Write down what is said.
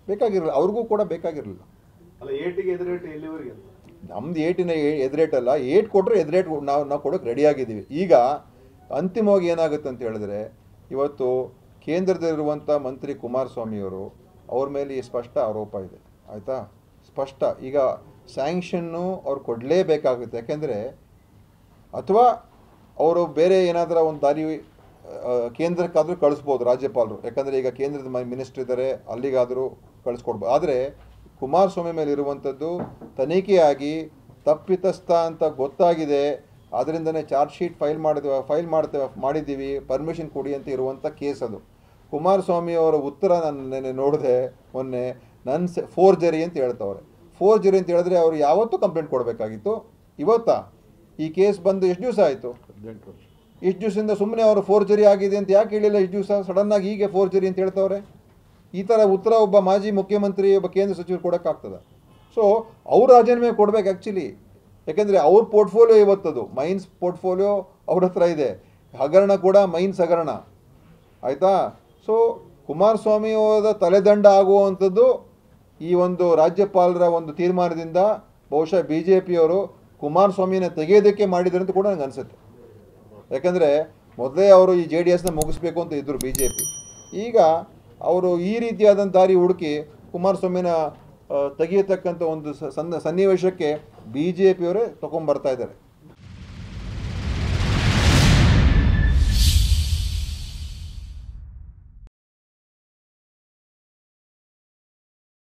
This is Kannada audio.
ಬೇಕಾಗಿರಲಿಲ್ಲ, ಅವ್ರಿಗೂ ಕೂಡ ಬೇಕಾಗಿರಲಿಲ್ಲ. ಅಲ್ಲ ಏಟಿಗೆ ಎದುರೇಟ್ ಎಲ್ಲಿವರೆಗೆ ಅಂತ ನಮ್ದು ಏಟಿನ ಎದುರೇಟಲ್ಲ, ಏಟ್ ಕೊಟ್ಟರೆ ಎದುರೇಟ್ ನಾವು ಕೊಡೋಕೆ ರೆಡಿಯಾಗಿದ್ದೀವಿ. ಈಗ ಅಂತಿಮವಾಗಿ ಏನಾಗುತ್ತೆ ಅಂತ ಹೇಳಿದ್ರೆ, ಇವತ್ತು ಕೇಂದ್ರದಲ್ಲಿರುವಂಥ ಮಂತ್ರಿ ಕುಮಾರಸ್ವಾಮಿಯವರು ಅವ್ರ ಮೇಲೆ ಸ್ಪಷ್ಟ ಆರೋಪ ಇದೆ, ಆಯಿತಾ, ಸ್ಪಷ್ಟ. ಈಗ ಸ್ಯಾಂಕ್ಷನ್ನು ಅವ್ರು ಕೊಡಲೇಬೇಕಾಗುತ್ತೆ. ಯಾಕೆಂದರೆ ಅಥವಾ ಅವರು ಬೇರೆ ಏನಾದರೂ ಒಂದು ದಾರಿ ಕೇಂದ್ರಕ್ಕಾದರೂ ಕಳಿಸ್ಬೋದು ರಾಜ್ಯಪಾಲರು, ಯಾಕಂದರೆ ಈಗ ಕೇಂದ್ರದ ಮಿನಿಸ್ಟರ್ ಇದ್ದಾರೆ, ಅಲ್ಲಿಗಾದರೂ ಕಳಿಸ್ಕೊಡ್ಬೋದು. ಆದರೆ ಕುಮಾರಸ್ವಾಮಿ ಮೇಲೆ ಇರುವಂಥದ್ದು ತನಿಖೆಯಾಗಿ ತಪ್ಪಿತಸ್ಥ ಅಂತ ಗೊತ್ತಾಗಿದೆ, ಅದರಿಂದನೇ ಚಾರ್ಜ್ ಶೀಟ್ ಮಾಡಿದ್ದೀವಿ, ಪರ್ಮಿಷನ್ ಕೊಡಿ ಅಂತ ಇರುವಂಥ ಕೇಸ್ ಅದು. ಕುಮಾರಸ್ವಾಮಿ ಅವರ ಉತ್ತರ ನಾನು ನೋಡಿದೆ ಮೊನ್ನೆ, ನನ್ನ ಫೋರ್ಜರಿ ಅಂತ ಹೇಳ್ತವ್ರೆ. ಫೋರ್ಜರಿ ಅಂತ ಹೇಳಿದ್ರೆ ಅವರು ಯಾವತ್ತೂ ಕಂಪ್ಲೇಂಟ್ ಕೊಡಬೇಕಾಗಿತ್ತು, ಇವತ್ತಾ ಈ ಕೇಸ್ ಬಂದು ಎಷ್ಟು ದಿವಸ ಆಯಿತು? 18 ವರ್ಷ. ಇಷ್ಟು ದಿವಸದಿಂದ ಸುಮ್ಮನೆ ಅವರು ಫೋರ್ಜರಿ ಆಗಿದೆ ಅಂತ ಯಾಕೆ ಹೇಳಿಲ್ಲ? ಇಷ್ಟು ದಿವಸ ಸಡನ್ನಾಗಿ ಹೀಗೆ ಫೋರ್ಜರಿ ಅಂತ ಹೇಳ್ತವ್ರೆ. ಈ ಥರ ಉತ್ತರ ಒಬ್ಬ ಮಾಜಿ ಮುಖ್ಯಮಂತ್ರಿ, ಒಬ್ಬ ಕೇಂದ್ರ ಸಚಿವರು ಕೊಡೋಕ್ಕಾಗ್ತದೆ? ಸೊ ಅವ್ರ ರಾಜೀನಾಮೆ ಕೊಡಬೇಕು ಆ್ಯಕ್ಚುಲಿ. ಯಾಕೆಂದರೆ ಅವ್ರ ಪೋರ್ಟ್ಫೋಲಿಯೋ ಇವತ್ತದು ಮೈನ್ಸ್ ಪೋರ್ಟ್ಫೋಲಿಯೋ ಅವ್ರ ಹತ್ರ ಇದೆ, ಹಗರಣ ಕೂಡ ಮೈನ್ಸ್ ಹಗರಣ, ಆಯಿತಾ. ಸೊ ಕುಮಾರಸ್ವಾಮಿ ಅವರ ತಲೆದಂಡ ಆಗುವಂಥದ್ದು ಈ ಒಂದು ರಾಜ್ಯಪಾಲರ ಒಂದು ತೀರ್ಮಾನದಿಂದ ಬಹುಶಃ BJPಯವರು ಕುಮಾರಸ್ವಾಮಿನ ತೆಗೆಯೋದಕ್ಕೆ ಮಾಡಿದ್ರು ಅಂತ ಕೂಡ ನನಗೆ ಅನಿಸುತ್ತೆ. ಯಾಕಂದರೆ ಮೊದಲೇ ಅವರು ಈ JDSನ ಮುಗಿಸ್ಬೇಕು ಅಂತ ಇದ್ದರು BJP. ಈಗ ಅವರು ಈ ರೀತಿಯಾದಂಥ ದಾರಿ ಹುಡುಕಿ ಕುಮಾರಸ್ವಾಮಿನ ತೆಗೆಯತಕ್ಕಂಥ ಒಂದು ಸನ್ನಿವೇಶಕ್ಕೆ BJPಯವರೇ ತೊಗೊಂಬರ್ತಾ ಇದ್ದಾರೆ.